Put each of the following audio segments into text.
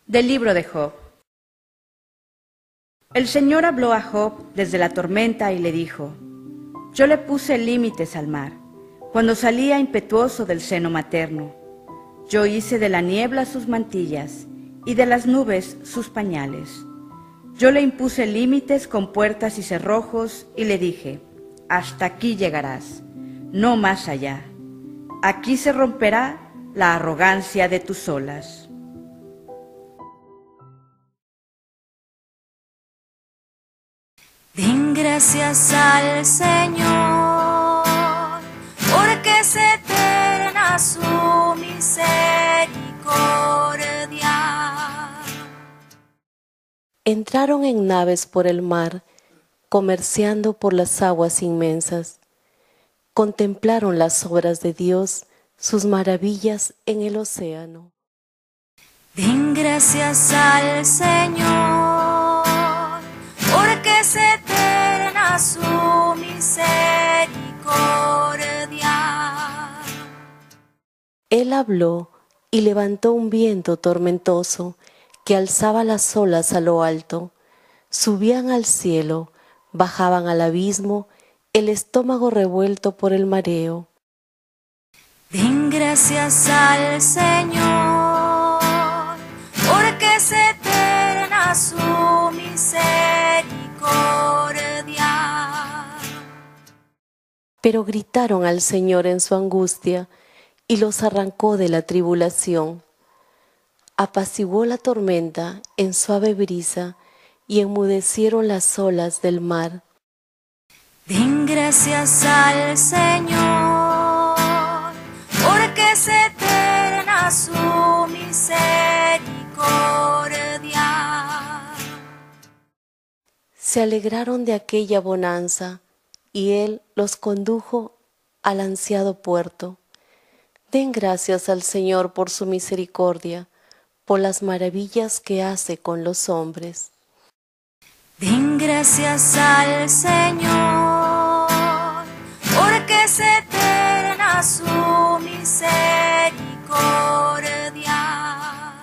Del libro de Job. El Señor habló a Job desde la tormenta y le dijo: Yo le puse límites al mar, cuando salía impetuoso del seno materno. Yo hice de la niebla sus mantillas y de las nubes sus pañales. Yo le impuse límites con puertas y cerrojos y le dije: Hasta aquí llegarás, no más allá. Aquí se romperá la arrogancia de tus olas. Den gracias al Señor, porque es eterna su misericordia. Entraron en naves por el mar, comerciando por las aguas inmensas. Contemplaron las obras de Dios, sus maravillas en el océano. Den gracias al Señor, porque es eterna su misericordia. Él habló y levantó un viento tormentoso que alzaba las olas a lo alto. Subían al cielo, bajaban al abismo, el estómago revuelto por el mareo. Den gracias al Señor, porque es eterna su misericordia. Pero gritaron al Señor en su angustia y los arrancó de la tribulación. Apaciguó la tormenta en suave brisa y enmudecieron las olas del mar. Den gracias al Señor, porque es eterna su misericordia. Se alegraron de aquella bonanza, y Él los condujo al ansiado puerto. Den gracias al Señor por su misericordia, por las maravillas que hace con los hombres. Den gracias al Señor, porque es eterna su misericordia.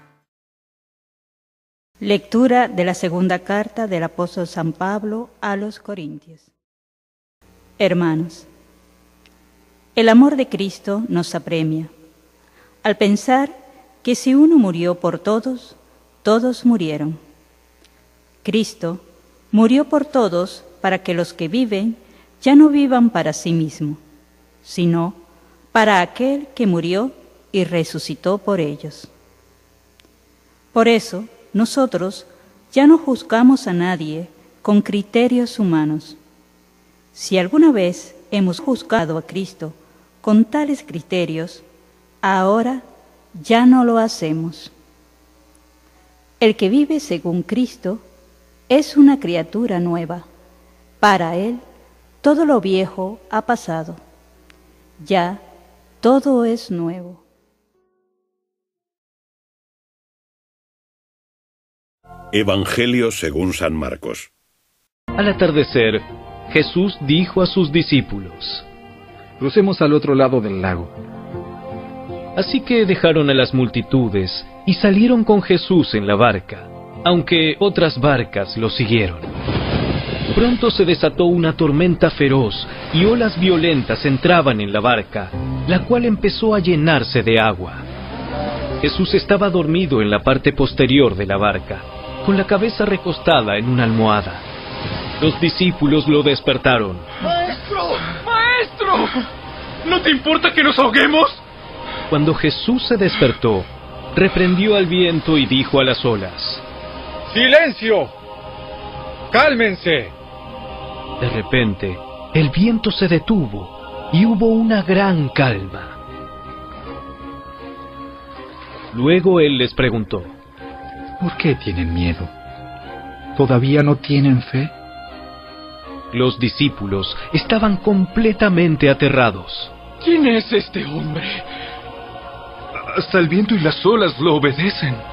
Lectura de la segunda carta del apóstol San Pablo a los Corintios. Hermanos, el amor de Cristo nos apremia, al pensar que si uno murió por todos, todos murieron. Cristo murió por todos para que los que viven ya no vivan para sí mismos, sino para aquel que murió y resucitó por ellos. Por eso, nosotros ya no juzgamos a nadie con criterios humanos. Si alguna vez hemos juzgado a Cristo con tales criterios, ahora ya no lo hacemos. El que vive según Cristo es una criatura nueva. Para él todo lo viejo ha pasado. Ya todo es nuevo. Evangelio según San Marcos. Al atardecer, Jesús dijo a sus discípulos: Crucemos al otro lado del lago. Así que dejaron a las multitudes y salieron con Jesús en la barca, aunque otras barcas lo siguieron. Pronto se desató una tormenta feroz y olas violentas entraban en la barca, la cual empezó a llenarse de agua. Jesús estaba dormido en la parte posterior de la barca, con la cabeza recostada en una almohada. Los discípulos lo despertaron. ¡Maestro! ¡Maestro! ¿No te importa que nos ahoguemos? Cuando Jesús se despertó, reprendió al viento y dijo a las olas: ¡Silencio! ¡Cálmense! De repente, el viento se detuvo y hubo una gran calma. Luego él les preguntó: ¿Por qué tienen miedo? ¿Todavía no tienen fe? Los discípulos estaban completamente aterrados. ¿Quién es este hombre? Hasta el viento y las olas lo obedecen.